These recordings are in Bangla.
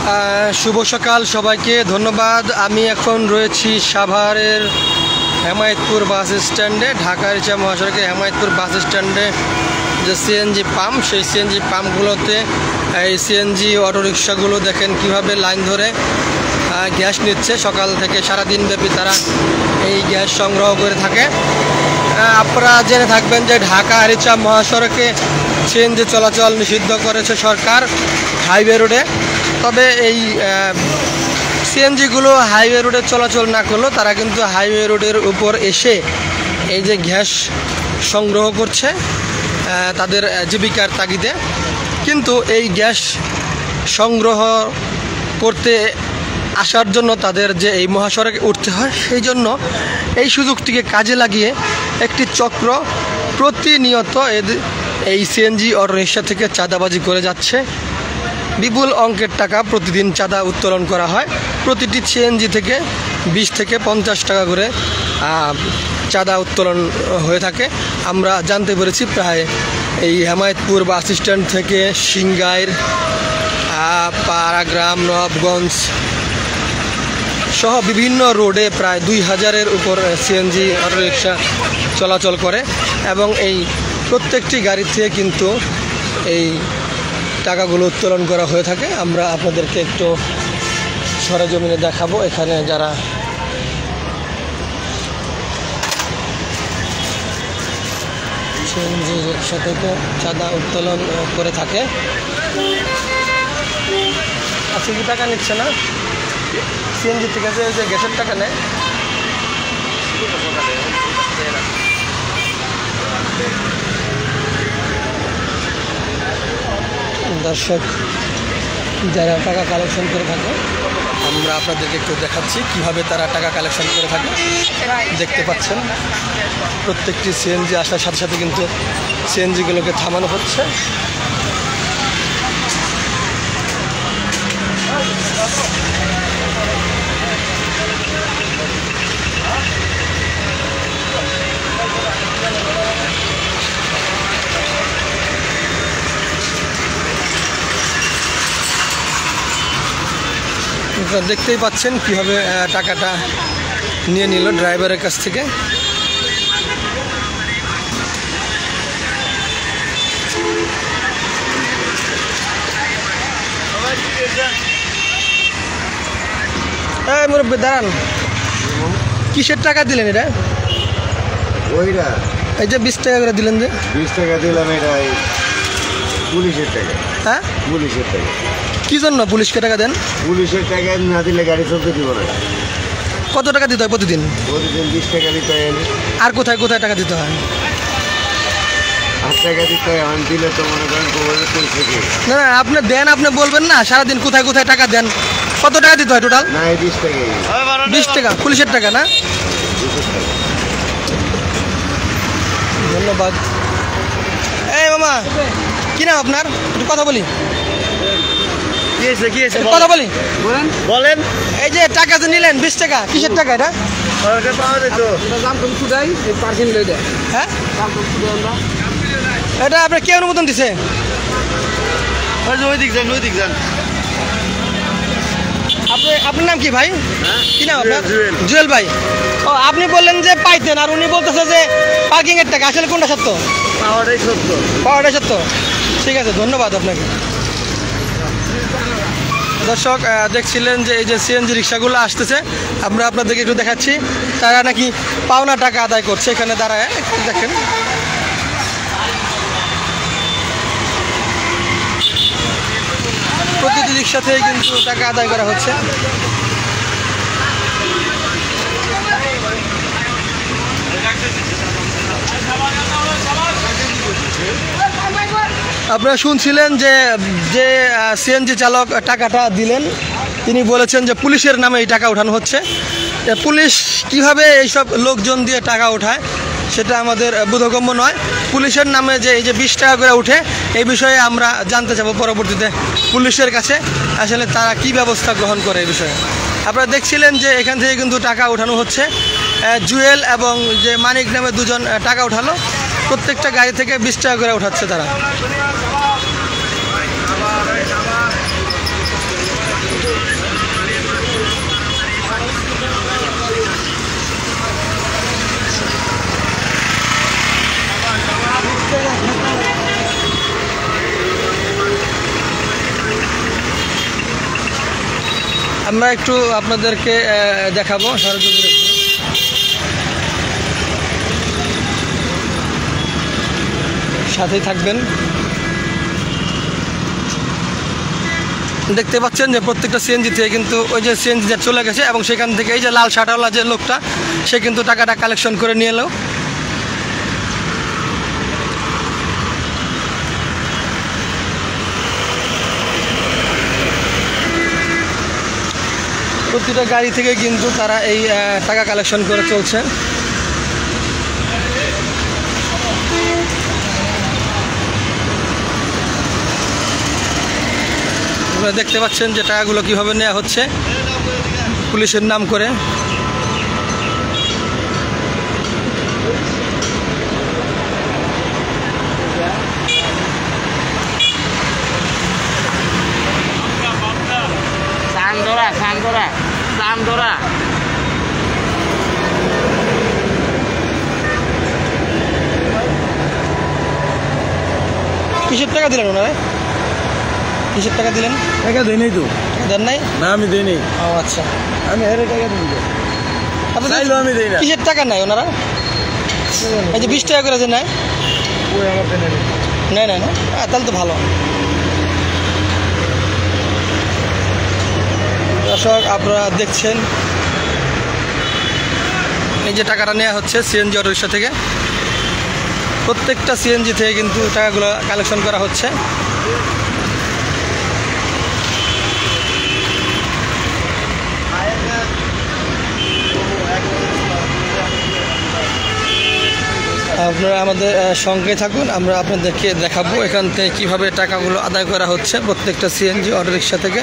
শুভ সকাল সবাইকে, ধন্যবাদ। আমি এখন রয়েছি সাভারের হেমায়েতপুর বাস স্ট্যান্ডে, ঢাকার ইচ্ছা মহাসড়কে হেমায়েতপুর বাস স্ট্যান্ডে যে সিএনজি পাম্প, সেই সিএনজি পাম্পগুলোতে এই সিএনজি অটোরিকশাগুলো দেখেন কিভাবে লাইন ধরে গ্যাস নিচ্ছে। সকাল থেকে সারাদিন ব্যাপী তারা এই গ্যাস সংগ্রহ করে থাকে। আপনারা জেনে থাকবেন যে ঢাকা আরিচা মহাসড়কে সিএনজি চলাচল নিষিদ্ধ করেছে সরকার হাইওয়ে রোডে। তবে এই সিএনজিগুলো হাইওয়ে রোডে চলাচল না করলেও তারা কিন্তু হাইওয়ে রোডের উপর এসে এই যে গ্যাস সংগ্রহ করছে তাদের জীবিকার তাগিদে। কিন্তু এই গ্যাস সংগ্রহ করতে আসার জন্য তাদের যে এই মহাসড়কে উঠতে হয়, সেই জন্য এই সুযোগটিকে কাজে লাগিয়ে একটি চক্র প্রতিনিয়ত এই সিএনজি অটোরিকশা থেকে চাঁদাবাজি করে যাচ্ছে। বিপুল অঙ্কের টাকা প্রতিদিন চাঁদা উত্তোলন করা হয়। প্রতিটি সিএনজি থেকে 20 থেকে 50 টাকা করে চাঁদা উত্তোলন হয়ে থাকে। আমরা জানতে পেরেছি প্রায় এই হেমায়েতপুর বাস স্ট্যান্ড থেকে সিংগাইর, পাড়াগ্রাম, নবাবগঞ্জ সহ বিভিন্ন রোডে প্রায় 2000-এর উপর সিএনজি অটোরিকশা চলাচল করে এবং এই প্রত্যেকটি গাড়ি থেকে কিন্তু এই টাকাগুলো উত্তোলন করা হয়ে থাকে। আমরা আপনাদেরকে একটু সরেজমিনে দেখাবো এখানে যারা সিএনজি রিক্সা থেকে চাঁদা উত্তোলন করে থাকে। আজকে কি টাকা নিচ্ছে না সিএনজি থেকে, যে গ্যাসের টাকা নেয়? দর্শক যারা টাকা কালেকশন করে থাকে, আমরা আপনাদেরকে একটু দেখাচ্ছি কিভাবে তারা টাকা কালেকশন করে থাকে। দেখতে পাচ্ছেন প্রত্যেকটি সিএনজি আসার সাথে সাথে কিন্তু সিএনজিগুলোকে থামানো হচ্ছে। দেখতেই পাচ্ছেন কিভাবে টাকাটা নিয়ে নিল ড্রাইভারের কাছ থেকে। মুরব্বি দাঁড়ান, কিসের টাকা দিলেন এটা? ওইটা এই যে 20 টাকা করে দিলেন। যে 20 টাকা দিলাম, এটা পুলিশের টাকা। হ্যাঁ, পুলিশের টাকা। কি জন্য পুলিশকে টাকা দেন? পুলিশের টাকা না দিলে গাড়ি চলতে দিব না। কত টাকা দিতে হয় প্রতিদিন? প্রতিদিন 20 টাকা দিতে হয়। আর কোথায় কোথায় টাকা দিতে হয়? 8 টাকা দিতে হয়। আমি দিলে তো মনে করেন না না, আপনি দেন, আপনি বলবেন না সারাদিন কোথায় কোথায় টাকা দেন। কত টাকা দিতে হয় টোটাল? না, 20 টাকা। 20 টাকা পুলিশের টাকা না? ধন্যবাদ। এই মামা, কি নাম আপনার? একটু কথা বলি। কথা বলি, বলেন। এই যে টাকা যে নিলেন 20 টাকা, কিসের টাকা এটা? হ্যাঁ, এটা আপনার কে অনুমোদন দিছে? আপনার নাম কি ভাই? কি নাম আপনার? জুয়েল ভাই। ও, আপনি বললেন যে পাইতেন, আর উনি বলতেছে যে পার্কিং এর টাকা। আসলে কোনটা সত্য? পাওয়াটাই সত্য। ঠিক আছে, ধন্যবাদ আপনাকে। দর্শক দেখছিলেন যে এই যে সিএনজি রিক্সাগুলো আসতেছে, আমরা আপনাদেরকে একটু দেখাচ্ছি। তারা নাকি পাওনা টাকা আদায় করছে এখানে দাঁড়ায়। দেখেন প্রতিটি রিক্সা থেকে কিন্তু টাকা আদায় করা হচ্ছে। আপনারা শুনছিলেন যে যে সিএনজি চালক টাকাটা দিলেন, তিনি বলেছেন যে পুলিশের নামে এই টাকা ওঠানো হচ্ছে। পুলিশ কিভাবে এইসব লোকজন দিয়ে টাকা ওঠায় সেটা আমাদের বোধগম্য নয়। পুলিশের নামে যে এই যে 20 টাকা করে উঠে, এই বিষয়ে আমরা জানতে চাবো পরবর্তীতে পুলিশের কাছে আসলে তারা কি ব্যবস্থা গ্রহণ করে এই বিষয়ে। আপনারা দেখছিলেন যে এখান থেকে কিন্তু টাকা ওঠানো হচ্ছে। জুয়েল এবং যে মানিক নামে দুজন টাকা উঠালো। প্রত্যেকটা গাড়ি থেকে 20 টাকা করে উঠাচ্ছে তারা। আমরা একটু আপনাদেরকে দেখাবো সরজমিনে, সাথেই থাকবেন। দেখতে পাচ্ছেন যে প্রত্যেকটা সিএনজি থেকে কিন্তু ওই যে সিএনজি চলে গেছে এবং সেখান থেকে এই যে লাল শার্টওয়ালা যে লোকটা সে কিন্তু টাকাটা কালেকশন করে নিয়ে এলো। প্রতিটা গাড়ি থেকে কিন্তু তারা এই টাকা কালেকশন করে চলছে। আপনারা দেখতে পাচ্ছেন যে টাকাগুলো কীভাবে নেওয়া হচ্ছে পুলিশের নাম করে। কিসের টাকা দিলেন ওনারা? কিসের টাকা দিলেন? টাকা দেই নাই তো। দেন নাই? না আমি দেই নাই। ও আচ্ছা, আমি হেরে টাকা দিই। আমি দেই না। কিসের টাকা নাই ওনারা? এই যে 20 টাকা করে যে নেয়, ওই আমার দেয় নাই। নেয় না? তাহলে তো ভালো। দর্শক আপনারা দেখছেন এই যে টাকাটা নেওয়া হচ্ছে সিএনজি অটোরিকশা থেকে। প্রত্যেকটা সিএনজি থেকে কিন্তু টাকাগুলো কালেকশন করা হচ্ছে। আপনারা আমাদের সঙ্গে থাকুন, আমরা আপনাদেরকে দেখাবো এখান থেকে কীভাবে টাকাগুলো আদায় করা হচ্ছে প্রত্যেকটা সিএনজি অটোরিকশা থেকে।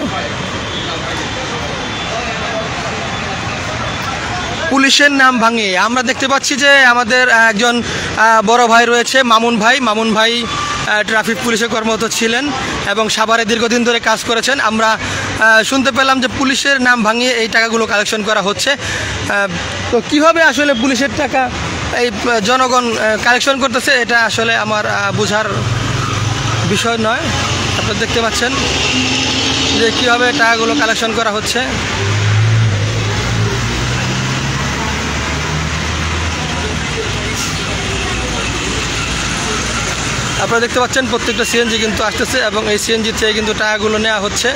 পুলিশের নাম ভাঙিয়ে আমরা দেখতে পাচ্ছি যে আমাদের একজন বড় ভাই রয়েছে, মামুন ভাই ট্রাফিক পুলিশে কর্মরত ছিলেন এবং সাভারে দীর্ঘদিন ধরে কাজ করেছেন। আমরা শুনতে পেলাম যে পুলিশের নাম ভাঙিয়ে এই টাকাগুলো কালেকশন করা হচ্ছে। তো কীভাবে আসলে পুলিশের টাকা এই জনগণ কালেকশন করতেছে এটা আসলে আমার বোঝার বিষয় নয়। আপনারা দেখতে পাচ্ছেন যে কীভাবে টাকাগুলো কালেকশন করা হচ্ছে। আপনারা দেখতে পাচ্ছেন প্রত্যেকটা সিএনজি কিন্তু আসতেছে এবং এই সিএনজি থেকে কিন্তু টাকাগুলো নেওয়া হচ্ছে।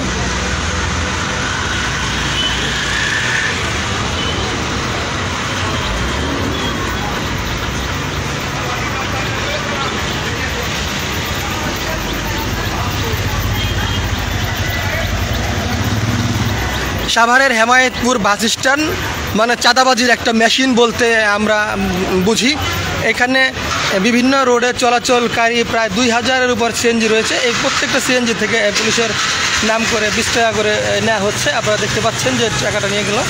সাভারের হেমায়েতপুর বাস স্ট্যান্ড মানে চাঁদাবাজির একটা মেশিন বলতে আমরা বুঝি। এখানে বিভিন্ন রোডে চলাচলকারী প্রায় 2000-এর উপর সিএনজি রয়েছে। এই প্রত্যেকটা সিএনজি থেকে পুলিশের নাম করে 20 টাকা করে নেওয়া হচ্ছে। আপনারা দেখতে পাচ্ছেন যে টাকাটা নিয়ে গেল।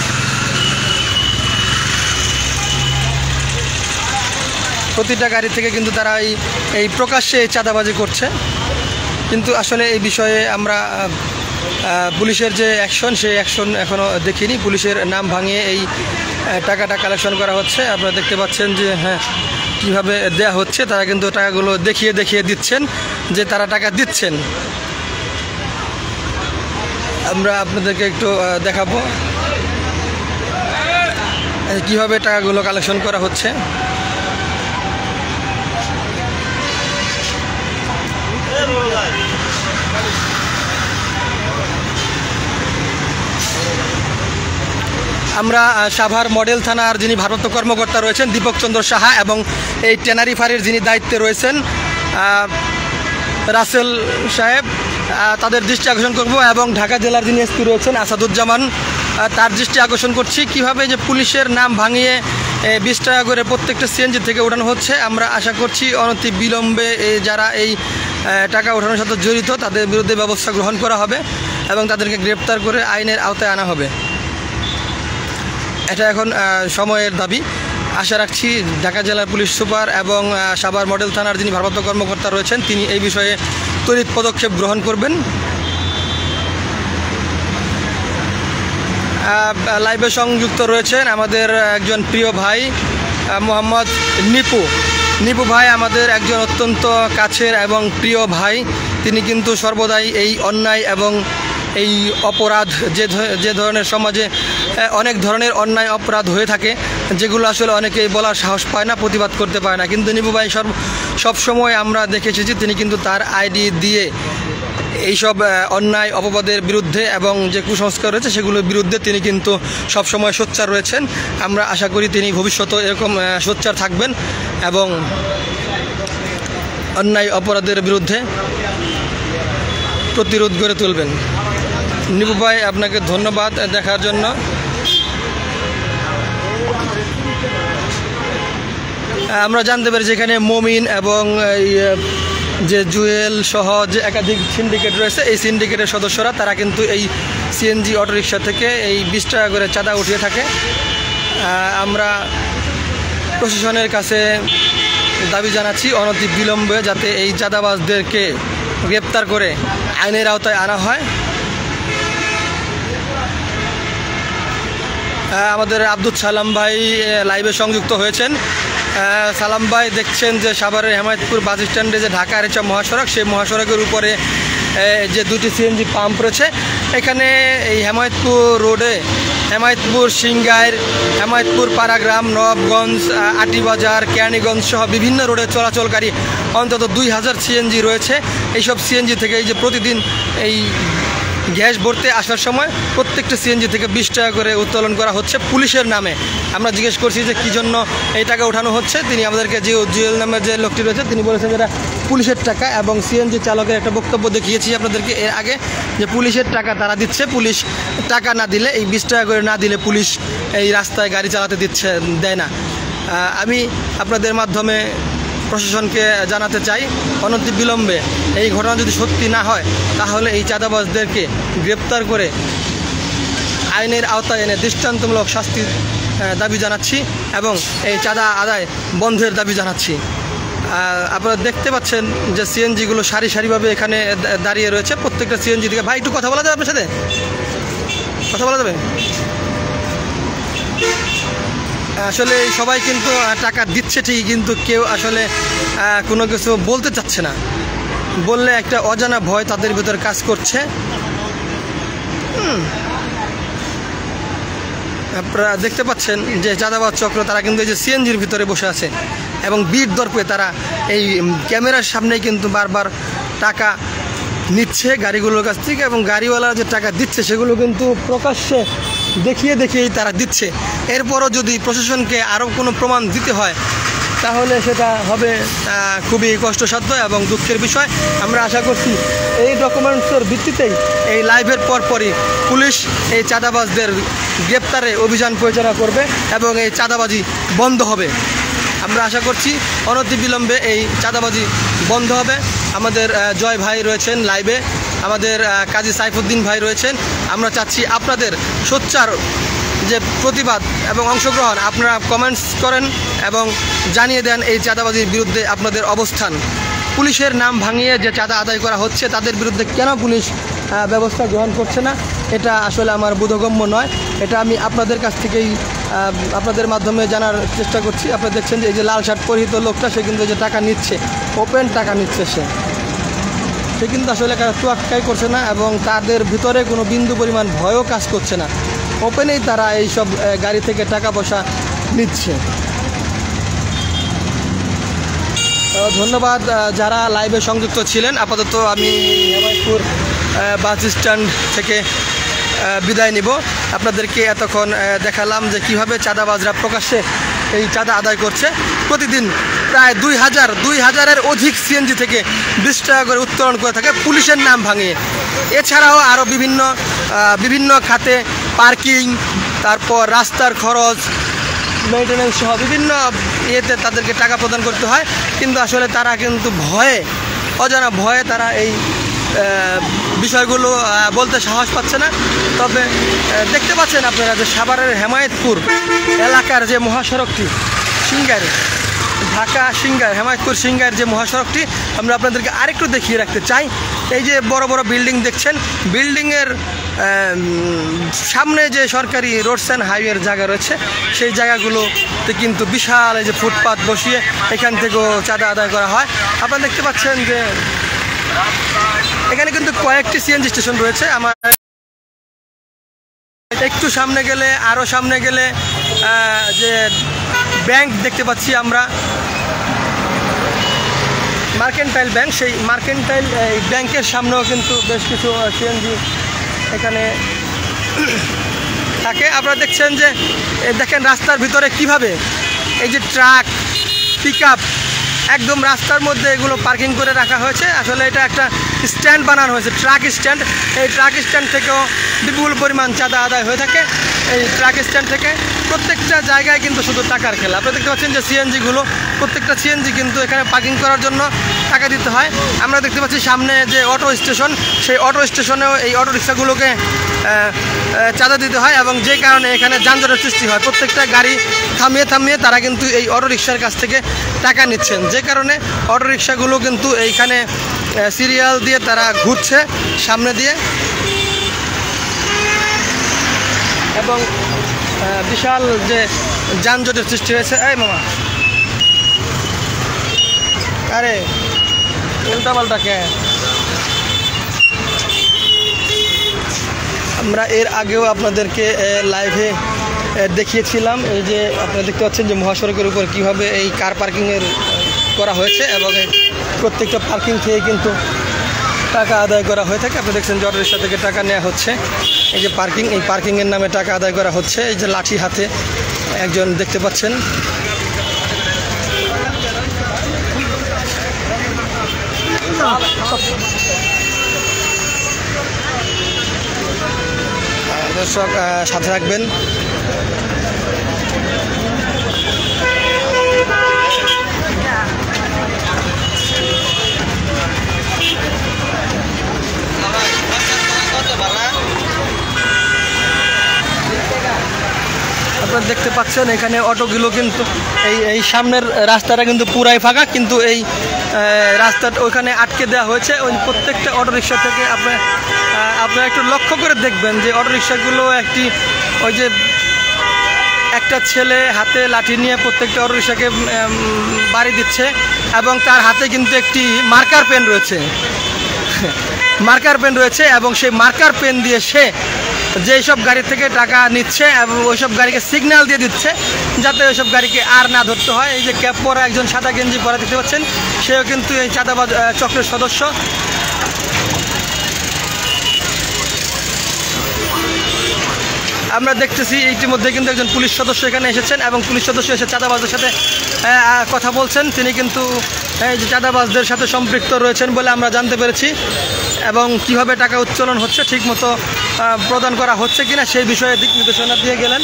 প্রতিটা গাড়ি থেকে কিন্তু তারা এই প্রকাশ্যে চাঁদাবাজি করছে, কিন্তু আসলে এই বিষয়ে আমরা পুলিশের যে অ্যাকশন সেই অ্যাকশন এখনও দেখিনি। পুলিশের নাম ভাঙিয়ে এই টাকাটা কালেকশন করা হচ্ছে। আপনারা দেখতে পাচ্ছেন যে হ্যাঁ কীভাবে দেয়া হচ্ছে। তারা কিন্তু টাকাগুলো দেখিয়ে দিচ্ছেন যে তারা টাকা দিচ্ছেন। আমরা আপনাদেরকে একটু দেখাবো কীভাবে টাকাগুলো কালেকশন করা হচ্ছে। আমরা সাভার মডেল থানার যিনি ভারপ্রাপ্ত কর্মকর্তা রয়েছেন দীপক চন্দ্র সাহা এবং এই ট্যানারি ফাঁড়ির যিনি দায়িত্বে রয়েছেন রাসেল সাহেব, তাদের দৃষ্টি আকর্ষণ করব এবং ঢাকা জেলার যিনি এসপি রয়েছেন আসাদুজ্জামান, তার দৃষ্টি আকর্ষণ করছি কীভাবে যে পুলিশের নাম ভাঙিয়ে 20 টাকা করে প্রত্যেকটা সিএনজি থেকে ওঠানো হচ্ছে। আমরা আশা করছি অনতি বিলম্বে যারা এই টাকা ওঠানোর সাথে জড়িত তাদের বিরুদ্ধে ব্যবস্থা গ্রহণ করা হবে এবং তাদেরকে গ্রেপ্তার করে আইনের আওতায় আনা হবে। এটা এখন সময়ের দাবি। আশা রাখছি ঢাকা জেলার পুলিশ সুপার এবং সাভার মডেল থানার যিনি ভারপ্রাপ্ত কর্মকর্তা রয়েছেন তিনি এই বিষয়ে তড়িৎ পদক্ষেপ গ্রহণ করবেন। লাইভে সংযুক্ত রয়েছেন আমাদের একজন প্রিয় ভাই মোহাম্মদ নিপু ভাই, আমাদের একজন অত্যন্ত কাছের এবং প্রিয় ভাই। তিনি কিন্তু সর্বদাই এই অন্যায় এবং এই অপরাধ যে ধরনের সমাজে অনেক ধরনের অন্যায় অপরাধ হয়ে থাকে, যেগুলো আসলে অনেকেই বলার সাহস পায় না, প্রতিবাদ করতে পারে না, কিন্তু নিপু ভাই সবসময় আমরা দেখে এসেছি তিনি কিন্তু তার আইডি দিয়ে এইসব অন্যায় অপবাদের বিরুদ্ধে এবং যে কুসংস্কার রয়েছে সেগুলোর বিরুদ্ধে তিনি কিন্তু সবসময় সোচ্চার রয়েছেন। আমরা আশা করি তিনি ভবিষ্যতে এরকম সোচ্চার থাকবেন এবং অন্যায় অপরাধের বিরুদ্ধে প্রতিরোধ গড়ে তুলবেন। নিপু ভাই, আপনাকে ধন্যবাদ দেখার জন্য। আমরা জানতে পারি যেখানে মমিন এবং যে জুয়েল সহ যে একাধিক সিন্ডিকেট রয়েছে, এই সিন্ডিকেটের সদস্যরা তারা কিন্তু এই সিএনজি অটোরিকশা থেকে এই 20 টাকা করে চাঁদা উঠিয়ে থাকে। আমরা প্রশাসনের কাছে দাবি জানাচ্ছি অনতি বিলম্বে যাতে এই চাঁদাবাজদেরকে গ্রেপ্তার করে আইনের আওতায় আনা হয়। আমাদের আব্দুল সালাম ভাই লাইভে সংযুক্ত হয়েছেন। সালাম ভাই, দেখছেন যে সাভারের হেমায়েতপুর বাস স্ট্যান্ডে যে ঢাকা আরিচা মহাসড়ক, সেই মহাসড়কের উপরে যে দুটি সিএনজি পাম্প রয়েছে, এখানে এই হেমায়েতপুর রোডে হেমায়েতপুর সিংগাইর, হেমায়েতপুর পাড়াগ্রাম, নবাবগঞ্জ, আটিবাজার, কেরানীগঞ্জ সহ বিভিন্ন রোডে চলাচলকারী অন্তত 2000 সিএনজি রয়েছে। এইসব সিএনজি থেকে এই যে প্রতিদিন এই গ্যাস ভরতে আসার সময় প্রত্যেকটা সিএনজি থেকে 20 টাকা করে উত্তোলন করা হচ্ছে পুলিশের নামে। আমরা জিজ্ঞেস করছি যে কী জন্য এই টাকা উঠানো হচ্ছে, তিনি আমাদেরকে যে জুয়েল নামের যে লোকটি রয়েছে তিনি বলেছেন যেটা পুলিশের টাকা, এবং সিএনজি চালকের একটা বক্তব্য দেখিয়েছি আপনাদেরকে এর আগে যে পুলিশের টাকা তারা দিচ্ছে, পুলিশ টাকা না দিলে, এই 20 টাকা করে না দিলে পুলিশ এই রাস্তায় গাড়ি চালাতে দেয় না। আমি আপনাদের মাধ্যমে প্রশাসনকে জানাতে চাই অনতি বিলম্বে এই ঘটনা যদি সত্যি না হয় তাহলে এই চাঁদাবাজদেরকে গ্রেপ্তার করে আইনের আওতায় এনে দৃষ্টান্তমূলক শাস্তির দাবি জানাচ্ছি এবং এই চাঁদা আদায় বন্ধের দাবি জানাচ্ছি। আপনারা দেখতে পাচ্ছেন যে সিএনজিগুলো সারি সারিভাবে এখানে দাঁড়িয়ে রয়েছে। প্রত্যেকটা সিএনজি থেকে, ভাই একটু কথা বলা যাবে আপনার সাথে? কথা বলা যাবে? আসলে সবাই কিন্তু টাকা দিচ্ছে ঠিকই, কিন্তু কেউ আসলে কোনো কিছু বলতে চাচ্ছে না। বললে একটা অজানা ভয় তাদের ভিতর কাজ করছে। আপনারা দেখতে পাচ্ছেন যে চাঁদাবাজ চক্র তারা কিন্তু এই যে সিএনজির ভিতরে বসে আছে এবং বিট দর্পে তারা এই ক্যামেরার সামনেই কিন্তু বারবার টাকা নিচ্ছে গাড়িগুলোর কাছ থেকে, এবং গাড়িওয়ালারা যে টাকা দিচ্ছে সেগুলো কিন্তু প্রকাশ্যে দেখিয়েই তারা দিচ্ছে। এরপরও যদি প্রশাসনকে আরও কোনো প্রমাণ দিতে হয় তাহলে সেটা হবে খুবই কষ্টসাধ্য এবং দুঃখের বিষয়। আমরা আশা করছি এই ডকুমেন্টসের ভিত্তিতেই এই লাইভের পরপরই পুলিশ এই চাঁদাবাজদের গ্রেপ্তারে অভিযান পরিচালনা করবে এবং এই চাঁদাবাজি বন্ধ হবে। আমরা আশা করছি অনতিবিলম্বে এই চাঁদাবাজি বন্ধ হবে। আমাদের জয় ভাই রয়েছেন লাইভে, আমাদের কাজী সাইফুদ্দিন ভাই রয়েছেন। আমরা চাচ্ছি আপনাদের সোচ্চার যে প্রতিবাদ এবং অংশগ্রহণ, আপনারা কমেন্টস করেন এবং জানিয়ে দেন এই চাঁদাবাজির বিরুদ্ধে আপনাদের অবস্থান। পুলিশের নাম ভাঙিয়ে যে চাঁদা আদায় করা হচ্ছে তাদের বিরুদ্ধে কেন পুলিশ ব্যবস্থা গ্রহণ করছে না, এটা আসলে আমার বোধগম্য নয়। এটা আমি আপনাদের কাছ থেকেই আপনাদের মাধ্যমে জানার চেষ্টা করছি। আপনারা দেখছেন যে এই যে লাল শার্ট পরিহিত লোকটা, সে কিন্তু যে টাকা নিচ্ছে, ওপেন টাকা নিচ্ছে, সে কিন্তু আসলে তোয়াক্কাই করছে না এবং তাদের ভিতরে কোনো বিন্দু পরিমাণ ভয়ও কাজ করছে না। ওপেনেই তারা এইসব গাড়ি থেকে টাকা পয়সা নিচ্ছে। ধন্যবাদ যারা লাইভে সংযুক্ত ছিলেন। আপাতত আমি হেমায়েতপুর বাস স্ট্যান্ড থেকে বিদায় নিব। আপনাদেরকে এতক্ষণ দেখালাম যে কীভাবে চাঁদাবাজরা প্রকাশ্যে এই চাঁদা আদায় করছে। প্রতিদিন প্রায় 2000-এর অধিক সিএনজি থেকে 20 টাকা করে উত্তোলন করে থাকে পুলিশের নাম ভাঙিয়ে। এছাড়াও আরও বিভিন্ন খাতে পার্কিং, তারপর রাস্তার খরচ, মেইনটেনেন্স সহ বিভিন্ন ইয়েতে তাদেরকে টাকা প্রদান করতে হয়। কিন্তু আসলে তারা কিন্তু অজানা ভয়ে তারা এই বিষয়গুলো বলতে সাহস পাচ্ছে না। তবে দেখতে পাচ্ছেন আপনারা যে সাভারের হেমায়েতপুর এলাকার যে মহাসড়কটি সিংগাইর, ঢাকা সিংগাইর, হেমায়েতপুর সিংগাইর যে মহাসড়কটি, আমরা আপনাদেরকে আরেকটু দেখিয়ে রাখতে চাই। এই যে বড় বড় বিল্ডিং দেখছেন, বিল্ডিংয়ের সামনে যে সরকারি রোডস অ্যান্ড হাইওয়ের জায়গা রয়েছে, সেই জায়গাগুলোতে কিন্তু বিশাল এই যে ফুটপাত বসিয়ে এখান থেকেও চাঁদা আদায় করা হয়। আপনারা দেখতে পাচ্ছেন যে এখানে কিন্তু কয়েকটি সিএনজি স্টেশন রয়েছে। আমার একটু সামনে গেলে আরও সামনে গেলে যে ব্যাংক দেখতে পাচ্ছি আমরা, মার্কেন্টাইল ব্যাংক, সেই মার্কেন্টাইল এই ব্যাংকের সামনেও কিন্তু বেশ কিছু সিএনজি এখানে থাকে। আপনারা দেখছেন যে দেখেন রাস্তার ভিতরে কিভাবে এই যে ট্রাক, পিকআপ একদম রাস্তার মধ্যে এগুলো পার্কিং করে রাখা হয়েছে। আসলে এটা একটা স্ট্যান্ড বানানো হয়েছে, ট্রাক স্ট্যান্ড। এই ট্রাক স্ট্যান্ড থেকেও বিপুল পরিমাণ চাঁদা আদায় হয়ে থাকে। এই ট্রাক স্ট্যান্ড থেকে প্রত্যেকটা জায়গায় কিন্তু শুধু টাকার খেলা। আপনারা দেখতে পাচ্ছেন যে সিএনজিগুলো, প্রত্যেকটা সিএনজি কিন্তু এখানে পার্কিং করার জন্য টাকা দিতে হয়। আমরা দেখতে পাচ্ছি সামনে যে অটো স্টেশন, সেই অটো স্টেশনেও এই অটো রিক্সাগুলোকে চাঁদা দিতে হয় এবং যে কারণে এখানে যানজটের সৃষ্টি হয়। প্রত্যেকটা গাড়ি থামিয়ে থামিয়ে তারা কিন্তু এই অটো রিক্সার কাছ থেকে টাকা নিচ্ছেন, যে কারণে অটো রিক্সাগুলো কিন্তু এইখানে সিরিয়াল দিয়ে তারা ঘুরছে সামনে দিয়ে এবং বিশাল যে যানজটের সৃষ্টি হয়েছে। এই মামা, আরে উল্টাপাল্টাকে আমরা এর আগেও আপনাদেরকে লাইভে দেখিয়েছিলাম। এই যে আপনারা দেখতে পাচ্ছেন যে মহাসড়কের উপর কীভাবে এই কার পার্কিংয়ের করা হয়েছে এবং এই প্রত্যেকটা পার্কিং থেকে কিন্তু টাকা আদায় করা হয়ে থাকে। আপনি দেখছেন যে অটো রিক্সা থেকে টাকা নেওয়া হচ্ছে। এই যে পার্কিং, এই পার্কিংয়ের নামে টাকা আদায় করা হচ্ছে। এই যে লাঠি হাতে একজন দেখতে পাচ্ছেন। দর্শক সাথে রাখবেন। আপনারা দেখতে পাচ্ছেন এখানে অটোগুলো কিন্তু এই সামনের রাস্তাটা কিন্তু পুরাই ফাঁকা, কিন্তু এই রাস্তাটা ওইখানে আটকে দেওয়া হয়েছে। ওই প্রত্যেকটা অটো রিক্সা থেকে আপনারা একটু লক্ষ্য করে দেখবেন যে অটো রিক্সাগুলো ওই যে একটা ছেলে হাতে লাঠি নিয়ে প্রত্যেকটা অটো রিক্সাকে বাড়ি দিচ্ছে এবং তার হাতে কিন্তু একটি মার্কার পেন রয়েছে এবং সেই মার্কার পেন দিয়ে সে যেই সব গাড়ি থেকে টাকা নিচ্ছে এবং ওইসব গাড়িকে সিগন্যাল দিয়ে দিচ্ছে যাতে ওইসব গাড়িকে আর না ধরতে হয়। এই যে ক্যাপ পরা একজন সাদা গেঞ্জি পরা দেখতে পাচ্ছেন, সেও কিন্তু এই চাঁদাবাজ চক্রের সদস্য। আমরা দেখতেছি ইতিমধ্যে কিন্তু একজন পুলিশ সদস্য এখানে এসেছেন এবং পুলিশ সদস্য এসে চাঁদাবাজদের সাথে কথা বলছেন। তিনি কিন্তু এই যে চাঁদাবাজদের সাথে সম্পৃক্ত রয়েছেন বলে আমরা জানতে পেরেছি এবং কিভাবে টাকা উত্তোলন হচ্ছে, ঠিকমতো প্রদান করা হচ্ছে কিনা সেই বিষয়ে দিক নির্দেশনা দিয়ে গেলেন।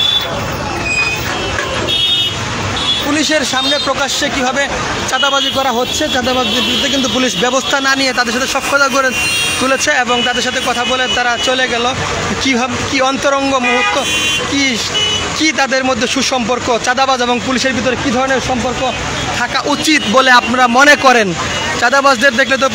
পুলিশের সামনে প্রকাশ্যে কিভাবে চাঁদাবাজি করা হচ্ছে, চাঁদাবাজির বিরুদ্ধে কিন্তু পুলিশ ব্যবস্থা না নিয়ে তাদের সাথে সখ্যতা করে তুলেছে এবং তাদের সাথে কথা বলে তারা চলে গেল। কি অন্তরঙ্গ মুহূর্ত, কি তাদের মধ্যে সুসম্পর্ক, চাঁদাবাজ এবং পুলিশের ভিতরে কী ধরনের সম্পর্ক থাকা উচিত বলে আপনারা মনে করেন? চাঁদাবাজদের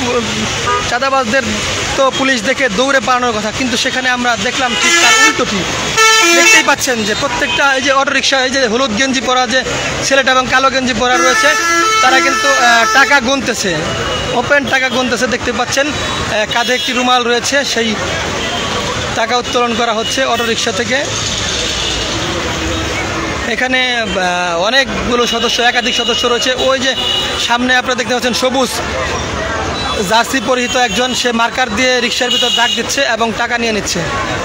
তো পুলিশ দেখে দৌড়ে পালানোর কথা, কিন্তু সেখানে আমরা দেখলাম ঠিক তার উল্টোটি। দেখতেই পাচ্ছেন যে প্রত্যেকটা এই যে অটোরিকশা, এই যে হলুদ গেঞ্জি পরা যে ছেলেটা এবং কালো গেঞ্জি পরা রয়েছে, তারা কিন্তু টাকা গুনতেছে, ওপেন টাকা গুনতেছে। দেখতে পাচ্ছেন কাঁধে একটি রুমাল রয়েছে, সেই টাকা উত্তোলন করা হচ্ছে অটোরিকশা থেকে। এখানে অনেকগুলো সদস্য, একাধিক সদস্য রয়েছে। ওই যে সামনে আপনারা দেখতে পাচ্ছেন সবুজ জার্সি পরিহিত একজন, সে মার্কার দিয়ে রিক্সার ভিতর দাগ দিচ্ছে এবং টাকা নিয়ে নিচ্ছে।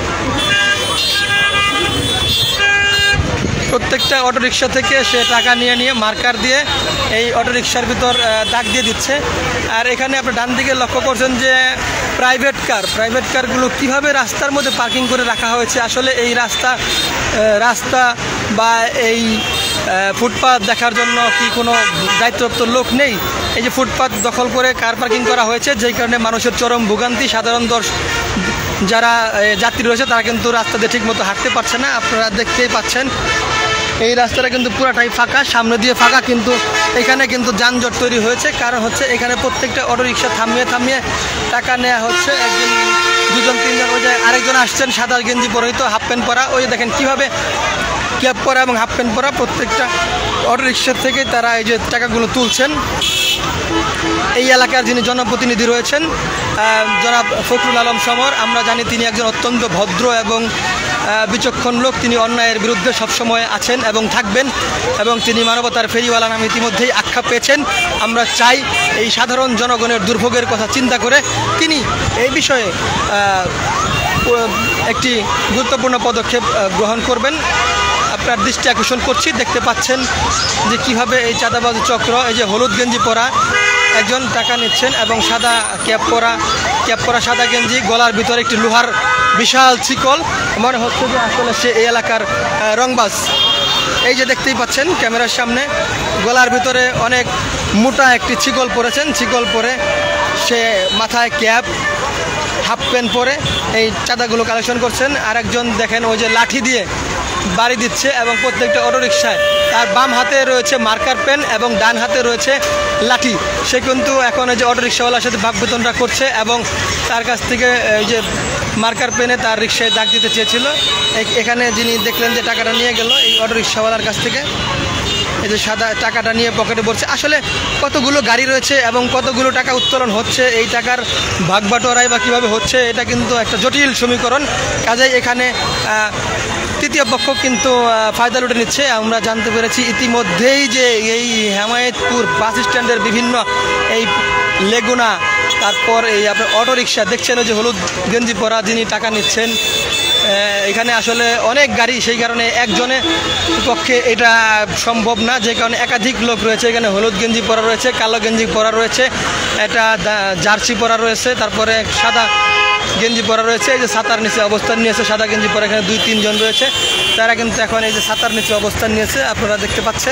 প্রত্যেকটা অটোরিকশা থেকে সে টাকা নিয়ে মার্কার দিয়ে এই অটোরিকশার ভিতর দাগ দিয়ে দিচ্ছে। আর এখানে আপনি ডান দিকে লক্ষ্য করছেন যে প্রাইভেট কারগুলো কিভাবে রাস্তার মধ্যে পার্কিং করে রাখা হয়েছে। আসলে এই রাস্তা বা এই ফুটপাথ দেখার জন্য কি কোনো দায়িত্বপ্রাপ্ত লোক নেই? এই যে ফুটপাথ দখল করে কার পার্কিং করা হয়েছে, যেই কারণে মানুষের চরম ভোগান্তি। সাধারণ যারা যাত্রী রয়েছে তারা কিন্তু রাস্তা দিয়ে ঠিকমতো হাঁটতে পারছে না। আপনারা দেখতেই পাচ্ছেন এই রাস্তাটা কিন্তু পুরাটাই ফাঁকা, সামনে দিয়ে ফাঁকা, কিন্তু এখানে কিন্তু যানজট তৈরি হয়েছে। কারণ হচ্ছে এখানে প্রত্যেকটা অটোরিকশা থামিয়ে টাকা নেওয়া হচ্ছে। একজন, দুজন, তিনজন, ওই যে আরেকজন আসছেন সাদা গেঞ্জি পরিহিত, হাফ প্যান্ট পরা। ওই দেখেন কীভাবে ক্যাপ পরা এবং হাফ প্যান্ট পরা প্রত্যেকটা অটোরিকশার থেকে তারা এই যে টাকাগুলো তুলছেন। এই এলাকার যিনি জনপ্রতিনিধি রয়েছেন জনাব ফখরুল আলম সমর, আমরা জানি তিনি একজন অত্যন্ত ভদ্র এবং বিচক্ষণ লোক। তিনি অন্যায়ের বিরুদ্ধে সবসময় আছেন এবং থাকবেন, এবং তিনি মানবতার ফেরিওয়ালা নামে ইতিমধ্যেই আখ্যা পেয়েছেন। আমরা চাই এই সাধারণ জনগণের দুর্ভোগের কথা চিন্তা করে তিনি এই বিষয়ে একটি গুরুত্বপূর্ণ পদক্ষেপ গ্রহণ করবেন। আপনার দৃষ্টি আকর্ষণ করছি, দেখতে পাচ্ছেন যে কিভাবে এই চাঁদাবাজ চক্র, এই যে হলুদ গেঞ্জি পরা একজন টাকা নিচ্ছেন এবং সাদা ক্যাপ পরা সাদা গেঞ্জি, গলার ভিতরে একটি লোহার বিশাল শিকল, মনে হচ্ছে যে আসলে সে এই এলাকার রংবাজ। এই যে দেখতেই পাচ্ছেন ক্যামেরার সামনে গলার ভিতরে অনেক মোটা একটি শিকল পরেছেন, শিকল পরে সে মাথায় ক্যাপ, হাফ প্যান্ট পরে এই চাঁদাগুলো কালেকশন করছেন। আর একজন দেখেন ওই যে লাঠি দিয়ে বাড়ি দিচ্ছে, এবং প্রত্যেকটা অটোরিকশায় তার বাম হাতে রয়েছে মার্কার পেন এবং ডান হাতে রয়েছে লাঠি। সে কিন্তু এখন এই যে অটোরিকশাওয়ালার সাথে বাকবেতনটা করছে, এবং তার কাছ থেকে এই যে মার্কার পেনে তার রিক্সায় দাগ দিতে চেয়েছিল। এখানে যিনি দেখলেন যে টাকাটা নিয়ে গেল এই অটোরিকশাওয়ালার কাছ থেকে, এই যে সাদা টাকাটা নিয়ে পকেটে পড়ছে। আসলে কতগুলো গাড়ি রয়েছে এবং কতগুলো টাকা উত্তোলন হচ্ছে, এই টাকার ভাগবাটোয়ারাই বা কীভাবে হচ্ছে, এটা কিন্তু একটা জটিল সমীকরণ। কাজেই এখানে তৃতীয় পক্ষ কিন্তু ফায়দা লুটে নিচ্ছে। আমরা জানতে পেরেছি ইতিমধ্যেই যে এই হেমায়েতপুর বাস স্ট্যান্ডের বিভিন্ন এই লেগুনা, তারপর এই আপনার অটোরিকশা দেখছেন ওই যে হলুদ গেঞ্জি পরা যিনি টাকা নিচ্ছেন, এখানে আসলে অনেক গাড়ি, সেই কারণে একজনের পক্ষে এটা সম্ভব না, যে কারণে একাধিক লোক রয়েছে। এখানে হলুদ গেঞ্জি পরা রয়েছে, কালো গেঞ্জি পরা রয়েছে, এটা জার্সি পরা রয়েছে, তারপরে সাদা গেঞ্জি পরা রয়েছে। এই যে ছাতার নিচে অবস্থান নিয়েছে সাদা গেঞ্জি পরা, এখানে 2-3 জন রয়েছে, তারা কিন্তু এখন এই যে ছাতার নিচে অবস্থান নিয়েছে, আপনারা দেখতে পাচ্ছেন।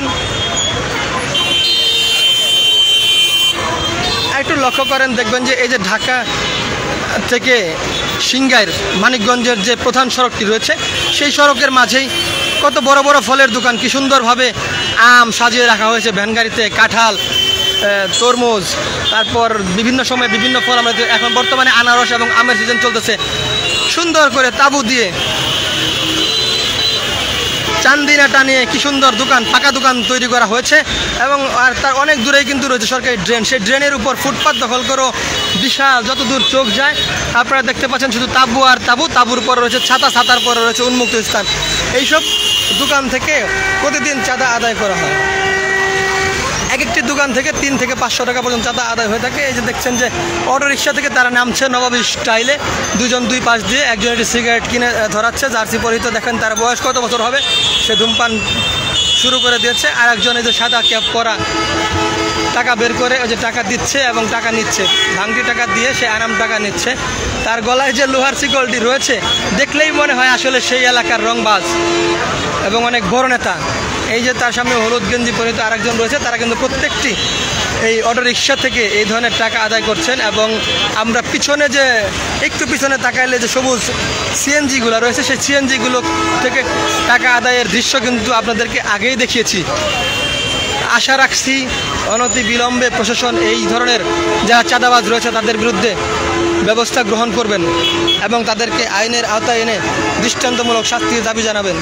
একটু লক্ষ্য করেন, দেখবেন যে এই যে ঢাকা থেকে সিংগাইর মানিকগঞ্জের যে প্রধান সড়কটি রয়েছে, সেই সড়কের মাঝেই কত বড় বড় ফলের দোকান, কি সুন্দরভাবে আম সাজিয়ে রাখা হয়েছে ভ্যান গাড়িতে, কাঁঠাল, তরমুজ, তারপর বিভিন্ন সময় বিভিন্ন ফল। আমরা এখন বর্তমানে আনারস এবং আমের সিজন চলতেছে, সুন্দর করে তাঁবু দিয়ে চান্দিনা টানিয়ে কি সুন্দর দোকান, পাকা দোকান তৈরি করা হয়েছে। এবং আর তার অনেক দূরেই কিন্তু রয়েছে সরকারি ড্রেন, সেই ড্রেনের উপর ফুটপাত দখল করো বিশাল, যত দূর চোখ যায় আপনারা দেখতে পাচ্ছেন শুধু তাঁবু আর তাঁবু, তাঁবুর পর রয়েছে ছাতা, ছাতার পরে রয়েছে উন্মুক্ত স্থান। এইসব দোকান থেকে প্রতিদিন চাঁদা আদায় করা হয়, এক একটি দোকান থেকে 3 থেকে 500 টাকা পর্যন্ত চাঁদা আদায় হয়ে থাকে। এই যে দেখছেন যে অটোরিকশা থেকে তারা নামছে নবাবী স্টাইলে, 2 জন 2 পাশ দিয়ে, একজন একটি সিগারেট কিনে ধরাচ্ছে, জার্সি পরিহিত, দেখেন তার বয়স কত বছর হবে, সে ধূমপান শুরু করে দিয়েছে। আর একজন এই যে সাদা ক্যাপ পরা টাকা বের করে ওই যে টাকা দিচ্ছে এবং টাকা নিচ্ছে, ভাঙটি টাকা দিয়ে সে আরাম টাকা নিচ্ছে। তার গলায় যে লোহার শিকলটি রয়েছে দেখলেই মনে হয় আসলে সেই এলাকার রংবাজ এবং অনেক বড় নেতা। এই যে তার সামনে হলুদ গেঞ্জি পরিহিত আরেকজন রয়েছে, তারা কিন্তু প্রত্যেকটি এই অটোরিকশা থেকে এই ধরনের টাকা আদায় করছেন। এবং আমরা পিছনে যে একটু পিছনে তাকাইলে যে সবুজ সিএনজিগুলো রয়েছে, সেই সিএনজিগুলো থেকে টাকা আদায়ের দৃশ্য কিন্তু আপনাদেরকে আগেই দেখিয়েছি। আশা রাখছি অনতি বিলম্বে প্রশাসন এই ধরনের যারা চাঁদাবাজ রয়েছে তাদের বিরুদ্ধে ব্যবস্থা গ্রহণ করবেন এবং তাদেরকে আইনের আওতায় এনে দৃষ্টান্তমূলক শাস্তির দাবি জানাবেন।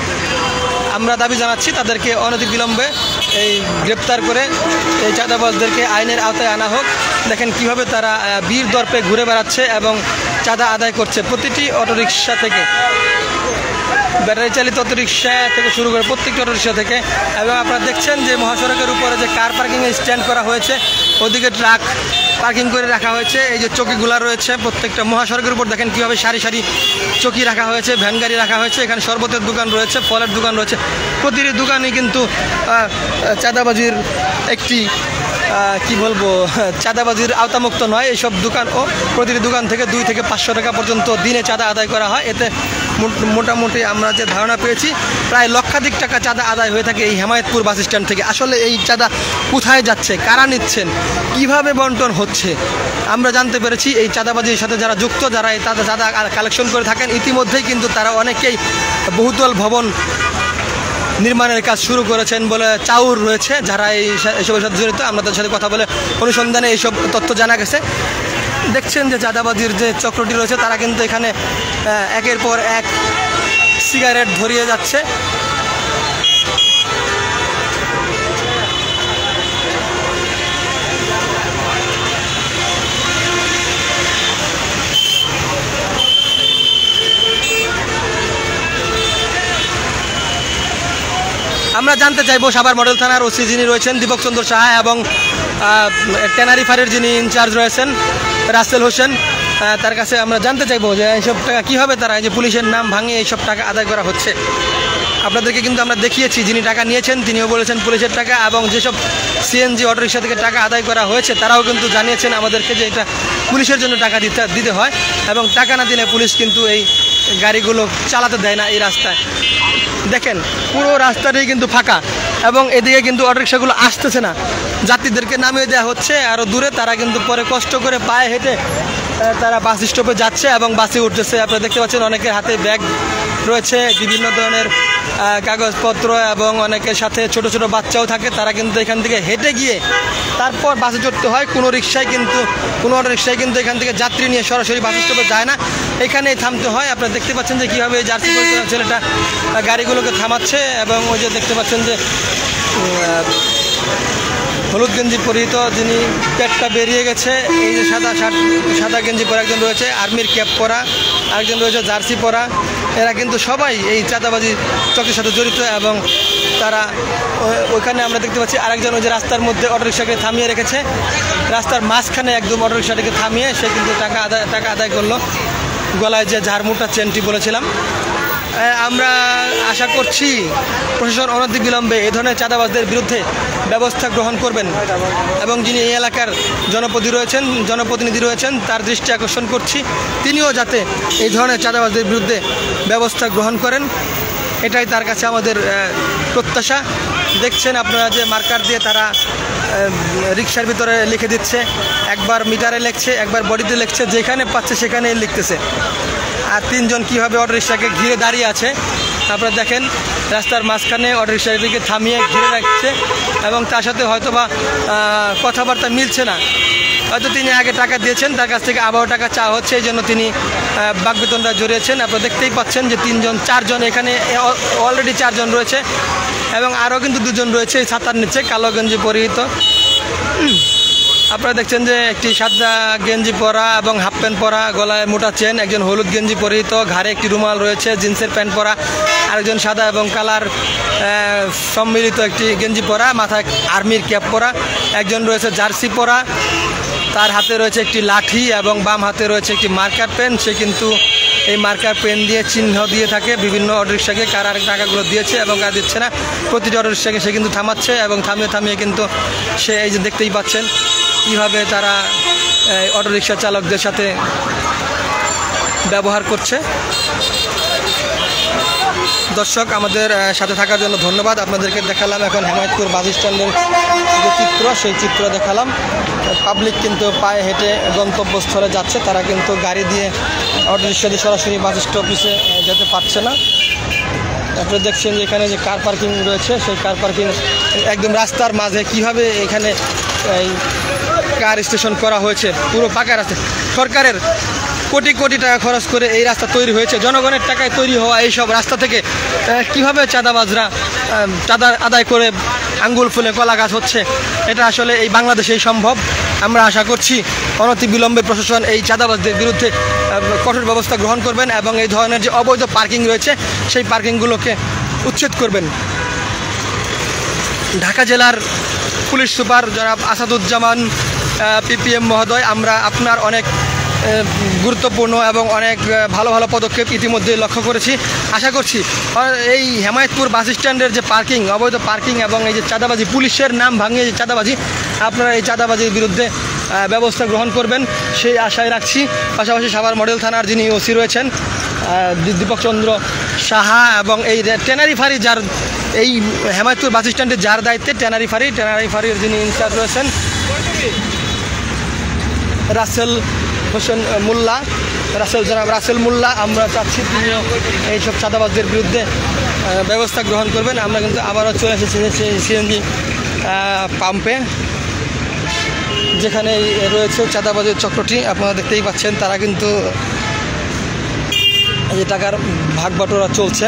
আমরা দাবি জানাচ্ছি তাদেরকে অনতি বিলম্বে এই গ্রেপ্তার করে এই চাঁদাবাজদেরকে আইনের আওতায় আনা হোক। দেখেন কিভাবে তারা বীর দর্পে ঘুরে বেড়াচ্ছে এবং চাঁদা আদায় করছে প্রতিটি অটোরিকশা থেকে, ব্যাটারি চালিত অটোরিকশা থেকে শুরু করে প্রত্যেকটি অটোরিকশা থেকে। এবং আপনারা দেখছেন যে মহাসড়কের উপরে যে কার পার্কিংয়ে স্ট্যান্ড করা হয়েছে, ওদিকে ট্রাক পার্কিং করে রাখা হয়েছে, এই যে চকিগুলা রয়েছে প্রত্যেকটা মহাসড়কের উপর দেখেন কীভাবে সারি সারি চকি রাখা হয়েছে, ভ্যান গাড়ি রাখা হয়েছে। এখানে শরবতের দোকান রয়েছে, ফলের দোকান রয়েছে, প্রতিটি দোকানই কিন্তু চাঁদাবাজির একটি কি বলবো, চাঁদাবাজির আওতামুক্ত নয় এইসব দোকান। ও প্রতিটি দোকান থেকে 2 থেকে 500 টাকা পর্যন্ত দিনে চাঁদা আদায় করা হয়। এতে মোটামুটি আমরা যে ধারণা পেয়েছি প্রায় লক্ষাধিক টাকা চাঁদা আদায় হয়ে থাকে এই হেমায়েতপুর বাস স্ট্যান্ড থেকে। আসলে এই চাঁদা কোথায় যাচ্ছে, কারা নিচ্ছেন, কিভাবে বন্টন হচ্ছে, আমরা জানতে পেরেছি এই চাঁদাবাজির সাথে যারা যুক্ত, যারা এই চাঁদা কালেকশন করে থাকেন, ইতিমধ্যেই কিন্তু তারা অনেকেই বহুতল ভবন নির্মাণের কাজ শুরু করেছেন বলে চাউর রয়েছে যারা এইসবের সাথে জড়িত। আমরা তাদের সাথে কথা বলে অনুসন্ধানে এইসব তথ্য জানা গেছে। দেখছেন যে চাঁদাবাজির যে চক্রটি রয়েছে তারা কিন্তু এখানে একের পর এক সিগারেট ধরিয়ে যাচ্ছে। আমরা জানতে চাইবো সাভার মডেল থানার ওসি যিনি রয়েছেন দীপক চন্দ্র সাহা এবং ট্যানারি ফাঁড়ির যিনি ইনচার্জ রয়েছেন রাসেল হোসেন, তার কাছে আমরা জানতে চাইবো যে এইসব টাকা কীভাবে তারা এই যে পুলিশের নাম ভাঙে এইসব টাকা আদায় করা হচ্ছে। আপনাদেরকে কিন্তু আমরা দেখিয়েছি যিনি টাকা নিয়েছেন তিনিও বলেছেন পুলিশের টাকা, এবং যেসব সিএনজি অটোরিকশা থেকে টাকা আদায় করা হয়েছে তারাও কিন্তু জানিয়েছেন আমাদেরকে যে এটা পুলিশের জন্য টাকা দিতে হয়, এবং টাকা না দিলে পুলিশ কিন্তু এই গাড়িগুলো চালাতে দেয় না এই রাস্তায়। দেখেন পুরো রাস্তাটাই কিন্তু ফাঁকা, এবং এদিকে কিন্তু অটোরিকশাগুলো আসতেছে না, যাত্রীদেরকে নামিয়ে দেওয়া হচ্ছে আরও দূরে, তারা কিন্তু পরে কষ্ট করে পায়ে হেঁটে তারা বাস স্টপে যাচ্ছে এবং বাসে উঠতেছে। আপনারা দেখতে পাচ্ছেন অনেকের হাতে ব্যাগ রয়েছে, বিভিন্ন ধরনের কাগজপত্র, এবং অনেকের সাথে ছোট ছোট বাচ্চাও থাকে, তারা কিন্তু এখান থেকে হেঁটে গিয়ে তারপর বাসে চড়তে হয়। কোনো অটো রিক্সায় কিন্তু এখান থেকে যাত্রী নিয়ে সরাসরি বাস স্টপে যায় না, এখানেই থামতে হয়। আপনারা দেখতে পাচ্ছেন যে কীভাবে এই জার্সি পরিচয় ছেলেটা গাড়িগুলোকে থামাচ্ছে, এবং ওই যে দেখতে পাচ্ছেন যে হলুদ গেঞ্জি পরিহিত যিনি পেটটা বেরিয়ে গেছে, এই যে সাদা গেঞ্জি পরা একজন রয়েছে, আর্মির ক্যাপ পরা আরেকজন রয়েছে, জার্সি পরা, এরা কিন্তু সবাই এই চাঁদাবাজি চক্রের সাথে জড়িত। এবং তারা ওইখানে আমরা দেখতে পাচ্ছি আরেকজন ওই যে রাস্তার মধ্যে অটোরিকশাকে থামিয়ে রেখেছে, রাস্তার মাঝখানে একদম অটোরিকশাটাকে থামিয়ে সে কিন্তু টাকা আদায় করলো, গলায় যে ঝাড়মুটা চেনটি বলেছিলাম। আমরা আশা করছি প্রশাসন অনতিবিলম্বে এই ধরনের চাঁদাবাজদের বিরুদ্ধে ব্যবস্থা গ্রহণ করবেন, এবং যিনি এই এলাকার জনপ্রতিনিধি রয়েছেন তার দৃষ্টি আকর্ষণ করছি তিনিও যাতে এই ধরনের চাঁদাবাজদের বিরুদ্ধে ব্যবস্থা গ্রহণ করেন, এটাই তার কাছে আমাদের প্রত্যাশা। দেখছেন আপনারা যে মার্কার দিয়ে তারা রিক্সার ভিতরে লিখে দিচ্ছে, একবার মিটারে লিখছে, একবার বডিতে লিখছে, যেখানে পাচ্ছে সেখানে লিখতেছে। আর তিনজন কীভাবে অটোরিকশাকে ঘিরে দাঁড়িয়ে আছে আপনারা দেখেন, রাস্তার মাঝখানে অটোরিকশাটিকে থামিয়ে ঘিরে রাখছে, এবং তার সাথে হয়তো বা কথাবার্তা মিলছে না, হয়তো তিনি আগে টাকা দিয়েছেন, তার কাছ থেকে আবারও টাকা চাওয়া হচ্ছে, এই জন্য তিনি বাকবিতণ্ডায় জড়িয়েছেন। আপনারা দেখতেই পাচ্ছেন যে চারজন এখানে অলরেডি 4 জন রয়েছে, এবং আরও কিন্তু 2 জন রয়েছে এই ছাতার নিচে কালো গেঞ্জি পরিহিত। আপনারা দেখছেন যে একটি সাদা গেঞ্জি পরা এবং হাফ প্যান্ট পরা, গলায় মোটা চেন, একজন হলুদ গেঞ্জি পরিহিত, ঘাড়ে একটি রুমাল রয়েছে, জিন্সের প্যান্ট পরা, আরেকজন সাদা এবং কালার সম্মিলিত একটি গেঞ্জি পরা, মাথায় আর্মির ক্যাপ পরা, একজন রয়েছে জার্সি পরা, তার হাতে রয়েছে একটি লাঠি এবং বাম হাতে রয়েছে একটি মার্কার পেন। সে কিন্তু এই মার্কার পেন দিয়ে চিহ্ন দিয়ে থাকে বিভিন্ন অটোরিকশাকে, কার টাকাগুলো দিয়েছে এবং কার দিচ্ছে না, প্রতিটি অটোরিকশাকে সে কিন্তু থামাচ্ছে, এবং থামিয়ে কিন্তু সে এই যে দেখতেই পাচ্ছেন কীভাবে তারা অটোরিকশা চালকদের সাথে ব্যবহার করছে। দর্শক আমাদের সাথে থাকার জন্য ধন্যবাদ। আপনাদেরকে দেখালাম এখন হেমায়তপুর বাস স্ট্যান্ডের যে চিত্র, সেই চিত্র দেখালাম। পাবলিক কিন্তু পায়ে হেঁটে গন্তব্যস্থলে যাচ্ছে, তারা কিন্তু গাড়ি দিয়ে অটোরিকশা দিয়ে সরাসরি বাস স্টপিসে যেতে পারছে না। আপনারা দেখছেন যে এখানে যে কার পার্কিং রয়েছে, সেই কার পার্কিং একদম রাস্তার মাঝে কীভাবে এখানে এই কার স্টেশন করা হয়েছে, পুরো ফাঁকা রাস্তা। সরকারের কোটি কোটি টাকা খরচ করে এই রাস্তা তৈরি হয়েছে, জনগণের টাকায় তৈরি হওয়া এইসব রাস্তা থেকে কিভাবে চাঁদাবাজরা চাঁদা আদায় করে আঙ্গুল ফুলে কলা গাছ হচ্ছে, এটা আসলে এই বাংলাদেশেই সম্ভব। আমরা আশা করছি অনতিবিলম্বে প্রশাসন এই চাঁদাবাজদের বিরুদ্ধে কঠোর ব্যবস্থা গ্রহণ করবেন, এবং এই ধরনের যে অবৈধ পার্কিং রয়েছে সেই পার্কিংগুলোকে উচ্ছেদ করবেন। ঢাকা জেলার পুলিশ সুপার জনাব আসাদুজ্জামান পিপিএম মহোদয়, আমরা আপনার অনেক গুরুত্বপূর্ণ এবং অনেক ভালো ভালো পদক্ষেপ ইতিমধ্যে লক্ষ্য করেছি। আশা করছি এই হেমায়তপুর বাস স্ট্যান্ডের যে পার্কিং, অবৈধ পার্কিং এবং এই যে চাঁদাবাজি, পুলিশের নাম ভাঙিয়ে যে চাঁদাবাজি, আপনারা এই চাঁদাবাজির বিরুদ্ধে ব্যবস্থা গ্রহণ করবেন সেই আশায় রাখছি। পাশাপাশি সাভার মডেল থানার যিনি ওসি রয়েছেন দীপক চন্দ্র সাহা, এবং এই ট্যানারি ফাঁড়ি যার এই হেমায়তপুর বাস স্ট্যান্ডে যার দায়িত্বে ট্যানারি ফাঁড়ির যিনি ইনচার্জ রয়েছেন রাসেল হোসেন মোল্লা, জনাব রাসেল মোল্লা, আমরা চাচ্ছি তিনিও এইসব চাঁদাবাজদের বিরুদ্ধে ব্যবস্থা গ্রহণ করবেন। আমরা কিন্তু আবারও চলে এসেছি সিএনজি পাম্পে, যেখানে রয়েছে চাঁদাবাজের চক্রটি। আপনারা দেখতেই পাচ্ছেন তারা কিন্তু এই টাকার ভাগ বাটোয়ারা চলছে।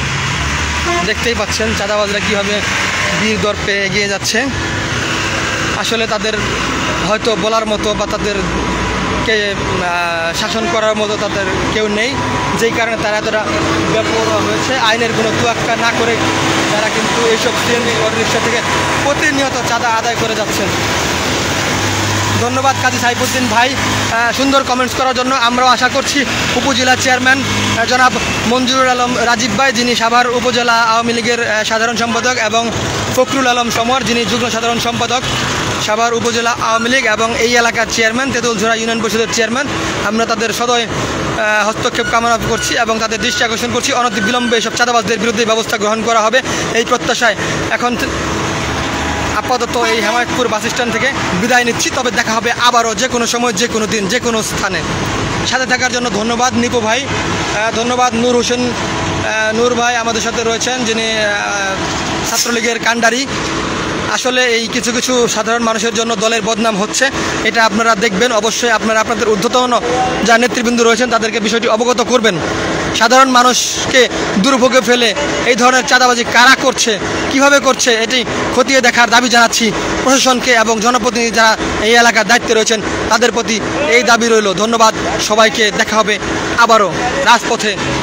দেখতেই পাচ্ছেন চাঁদাবাজরা কীভাবে বীর দর্পে এগিয়ে যাচ্ছে। আসলে তাদের হয়তো বলার মতো বা তাদেরকে শাসন করার মতো তাদের কেউ নেই, যেই কারণে তারা এতটা বেপরোয়া হয়েছে। আইনের কোনো তোয়াক্কা না করে তারা কিন্তু এইসব সিএনজি অটোরিকশা থেকে প্রতিনিয়ত চাঁদা আদায় করে যাচ্ছেন। ধন্যবাদ কাজী সাইফুদ্দিন ভাই সুন্দর কমেন্টস করার জন্য। আমরাও আশা করছি উপজেলা চেয়ারম্যান জনাব মঞ্জুরুল আলম রাজীব ভাই, যিনি সাভার উপজেলা আওয়ামী লীগের সাধারণ সম্পাদক, এবং ফখরুল আলম সমর, যিনি যুগ্ম সাধারণ সম্পাদক সাভার উপজেলা আওয়ামী লীগ এবং এই এলাকার চেয়ারম্যান, তেঁতুলঝোড়া ইউনিয়ন পরিষদের চেয়ারম্যান, আমরা তাদের সদয় হস্তক্ষেপ কামনা করছি এবং তাদের দৃষ্টি আকর্ষণ করছি। অনতিবিলম্বে এসব চাঁদাবাজদের বিরুদ্ধে ব্যবস্থা গ্রহণ করা হবে এই প্রত্যাশায় এখন আপাতত এই হেমায়তপুর বাস স্ট্যান্ড থেকে বিদায় নিচ্ছি। তবে দেখা হবে আবারও যে কোনো সময়, যে কোনো দিন, যে কোনো স্থানে। সাথে থাকার জন্য ধন্যবাদ নিপু ভাই, ধন্যবাদ নূর হোসেন, নূর ভাই আমাদের সাথে রয়েছেন, যিনি ছাত্রলীগের কাণ্ডারি। আসলে এই কিছু কিছু সাধারণ মানুষের জন্য দলের বদনাম হচ্ছে, এটা আপনারা দেখবেন। অবশ্যই আপনারা আপনাদের ঊর্ধ্বতন যা নেতৃবৃন্দ রয়েছেন তাদেরকে বিষয়টি অবগত করবেন। সাধারণ মানুষকে দুর্ভোগে ফেলে এই ধরনের চাঁদাবাজি কারা করছে, কিভাবে করছে, এটি খতিয়ে দেখার দাবি জানাচ্ছি প্রশাসনকে এবং জনপ্রতিনিধি যারা এই এলাকার দায়িত্বে রয়েছেন তাদের প্রতি এই দাবি রইল। ধন্যবাদ সবাইকে, দেখা হবে আবারও রাজপথে।